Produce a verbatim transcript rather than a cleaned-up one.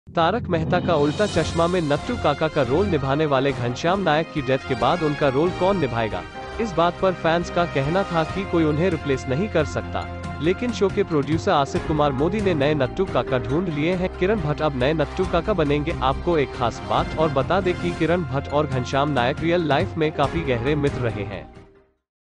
तारक मेहता का उल्टा चश्मा में नट्टू काका का रोल निभाने वाले घनश्याम नायक की डेथ के बाद उनका रोल कौन निभाएगा, इस बात पर फैंस का कहना था कि कोई उन्हें रिप्लेस नहीं कर सकता। लेकिन शो के प्रोड्यूसर आसिफ कुमार मोदी ने नए नट्टू काका ढूंढ लिए हैं। किरण भट्ट अब नए नट्टू काका बनेंगे। आपको एक खास बात और बता दें कि किरण भट्ट और घनश्याम नायक रियल लाइफ में काफी गहरे मित्र रहे हैं।